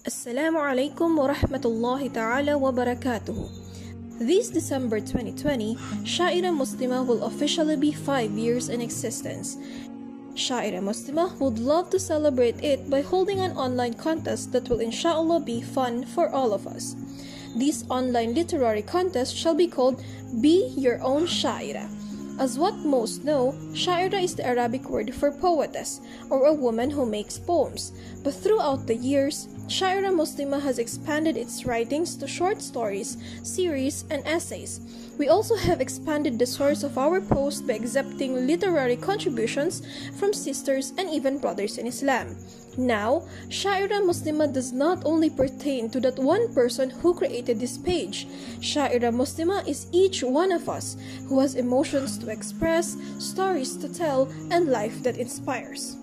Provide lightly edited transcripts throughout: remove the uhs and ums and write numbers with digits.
Assalaamu'alaykum wa rahmatullah ta'ala wa barakatuh. This December 2020, Shaaira Muslimah will officially be 5 years in existence. Shaaira Muslimah would love to celebrate it by holding an online contest that will inshallah be fun for all of us. This online literary contest shall be called Be Your Own Shaaira. As what most know, Shaaira is the Arabic word for poetess, or a woman who makes poems. But throughout the years, Shaaira Muslimah has expanded its writings to short stories, series, and essays. We also have expanded the source of our post by accepting literary contributions from sisters and even brothers in Islam. Now, Shaaira Muslimah does not only pertain to that one person who created this page. Shaaira Muslimah is each one of us who has emotions to express, stories to tell, and life that inspires.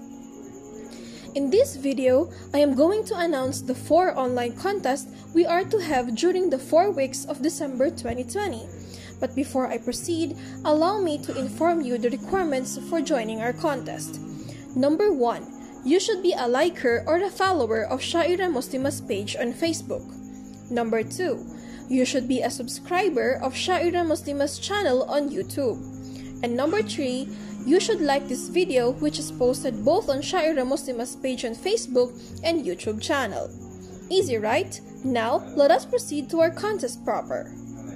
In this video, I am going to announce the 4 online contests we are to have during the 4 weeks of December 2020. But before I proceed, allow me to inform you the requirements for joining our contest. Number 1. You should be a liker or a follower of Shaaira Muslimah's page on Facebook. Number 2. You should be a subscriber of Shaaira Muslimah's channel on YouTube. And number 3. You should like this video, which is posted both on Shaaira Muslimah's page on Facebook and YouTube channel. Easy, right? Now, let us proceed to our contest proper.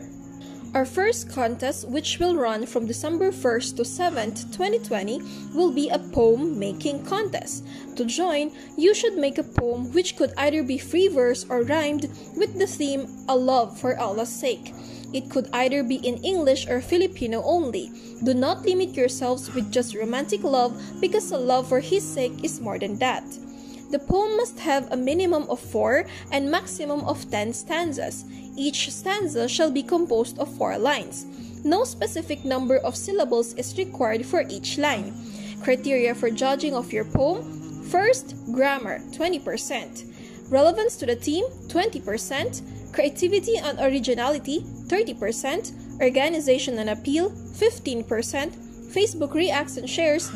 Our first contest, which will run from December 1st to 7th, 2020, will be a poem making contest. To join, you should make a poem which could either be free verse or rhymed with the theme "A Love for Allah's Sake." It could either be in English or Filipino only. Do not limit yourselves with just romantic love, because a love for His sake is more than that. The poem must have a minimum of 4 and maximum of 10 stanzas. Each stanza shall be composed of 4 lines. No specific number of syllables is required for each line. Criteria for judging of your poem: first, grammar 20%, relevance to the theme 20%, creativity and originality 30%, organization and appeal 15%, Facebook reacts and shares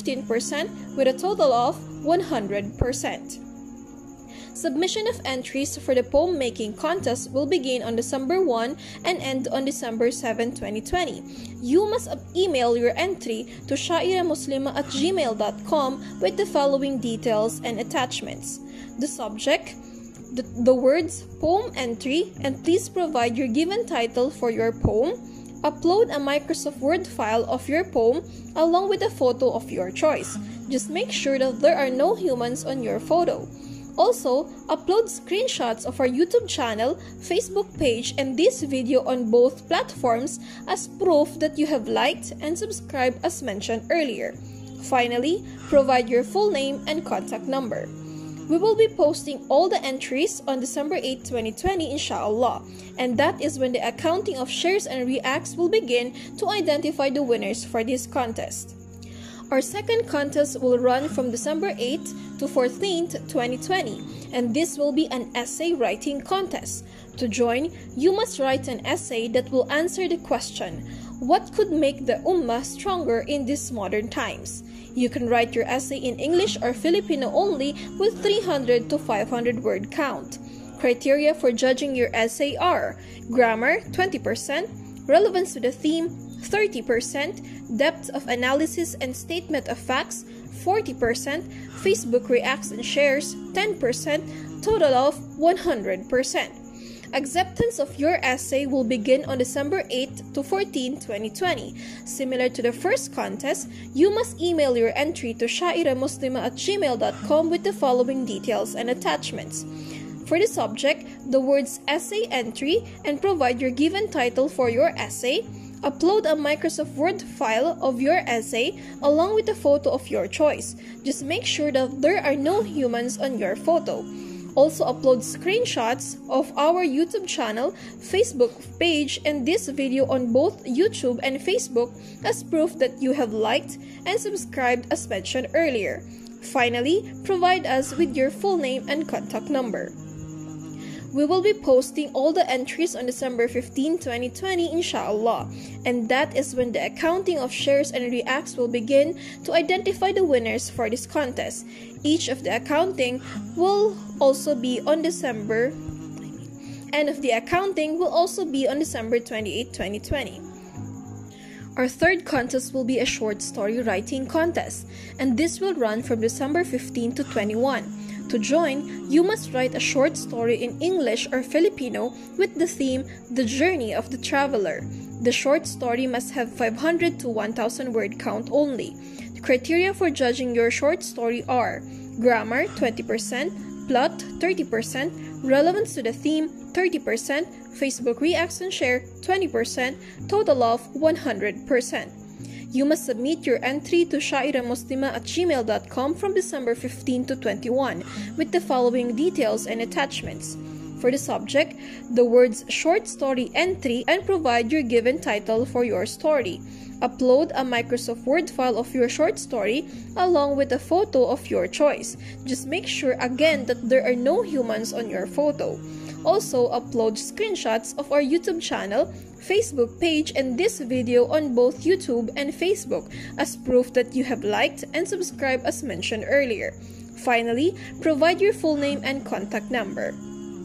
15%, with a total of 100%. Submission of entries for the poem making contest will begin on December 1 and end on December 7, 2020. You must email your entry to shaairamuslimah@gmail.com with the following details and attachments. The subject, the words poem entry, and please provide your given title for your poem. Upload a Microsoft Word file of your poem along with a photo of your choice. Just make sure that there are no humans on your photo. Also, upload screenshots of our YouTube channel, Facebook page, and this video on both platforms as proof that you have liked and subscribed as mentioned earlier. Finally, provide your full name and contact number. We will be posting all the entries on December 8, 2020, inshallah, and that is when the accounting of shares and reacts will begin to identify the winners for this contest. Our second contest will run from December 8th to 14th, 2020, and this will be an essay writing contest. To join, you must write an essay that will answer the question, what could make the Ummah stronger in these modern times? You can write your essay in English or Filipino only with 300 to 500 word count. Criteria for judging your essay are grammar 20%, relevance to the theme 30%, depth of analysis and statement of facts 40%, Facebook reacts and shares 10%, total of 100%. Acceptance of your essay will begin on December 8 to 14, 2020. Similar to the first contest, you must email your entry to shaairamuslimah@gmail.com with the following details and attachments. For the subject, the words essay entry, and provide your given title for your essay. Upload a Microsoft Word file of your essay along with a photo of your choice. Just make sure that there are no humans on your photo. Also, upload screenshots of our YouTube channel, Facebook page, and this video on both YouTube and Facebook as proof that you have liked and subscribed as mentioned earlier. Finally, provide us with your full name and contact number. We will be posting all the entries on December 15, 2020, inshallah. And that is when the accounting of shares and reacts will begin to identify the winners for this contest. Each of the accounting will also be on December 28, 2020. Our third contest will be a short story writing contest, and this will run from December 15 to 21. To join, you must write a short story in English or Filipino with the theme The Journey of the Traveler. The short story must have 500 to 1,000 word count only. The criteria for judging your short story are grammar 20%, plot 30%, relevance to the theme 30%, Facebook reacts and share 20%, total of 100%. You must submit your entry to shaairamuslimah@gmail.com from December 15 to 21 with the following details and attachments. For the subject, the words short story entry and provide your given title for your story. Upload a Microsoft Word file of your short story along with a photo of your choice. Just make sure again that there are no humans on your photo. Also, upload screenshots of our YouTube channel, Facebook page, and this video on both YouTube and Facebook as proof that you have liked and subscribed as mentioned earlier. Finally, provide your full name and contact number.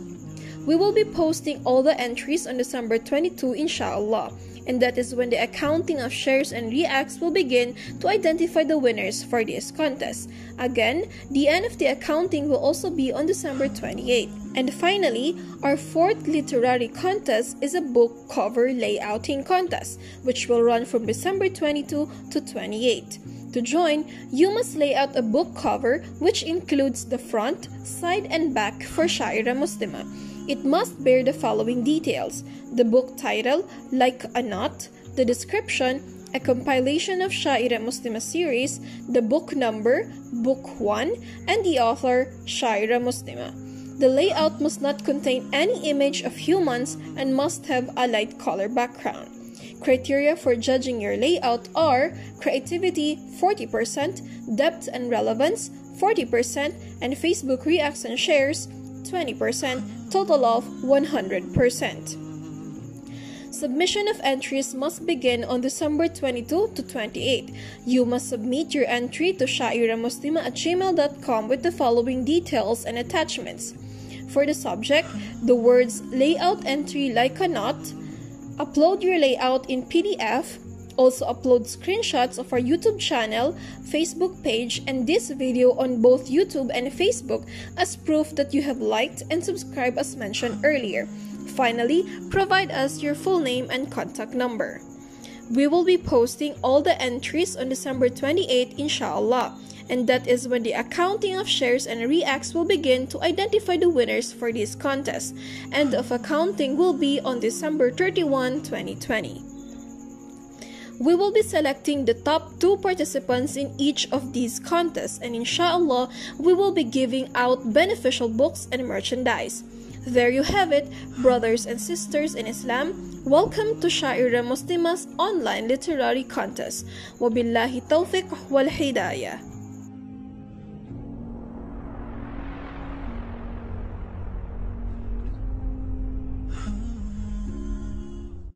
We will be posting all the entries on December 22, inshallah, and that is when the accounting of shares and reacts will begin to identify the winners for this contest. Again, the end of the accounting will also be on December 28. And finally, our fourth literary contest is a book cover layouting contest, which will run from December 22 to 28. To join, you must lay out a book cover which includes the front, side, and back for Shaaira Muslimah. It must bear the following details: the book title, Like a Knot, the description, a compilation of Shaaira Muslimah series, the book number, Book 1, and the author, Shaaira Muslimah. The layout must not contain any image of humans and must have a light color background. Criteria for judging your layout are creativity 40%, depth and relevance 40%, and Facebook reacts and shares 20%, total of 100%. Submission of entries must begin on December 22 to 28. You must submit your entry to shaairamuslimah@gmail.com with the following details and attachments. For the subject, the words layout entry like a knot. Upload your layout in PDF. Also upload screenshots of our YouTube channel, Facebook page, and this video on both YouTube and Facebook as proof that you have liked and subscribed as mentioned earlier. Finally, provide us your full name and contact number. We will be posting all the entries on December 28, inshallah, and that is when the accounting of shares and reacts will begin to identify the winners for this contest. End of accounting will be on December 31, 2020. We will be selecting the top 2 participants in each of these contests, and inshallah, we will be giving out beneficial books and merchandise. There you have it, brothers and sisters in Islam. Welcome to Shaaira Muslimah's online literary contest. Wabillahi tawfiq wal hidayah.